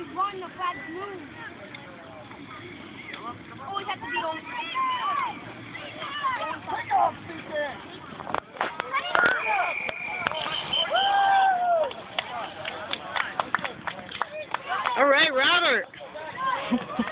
always run the flag move. Always have to be on. Pick off, stupid! All right, Robert.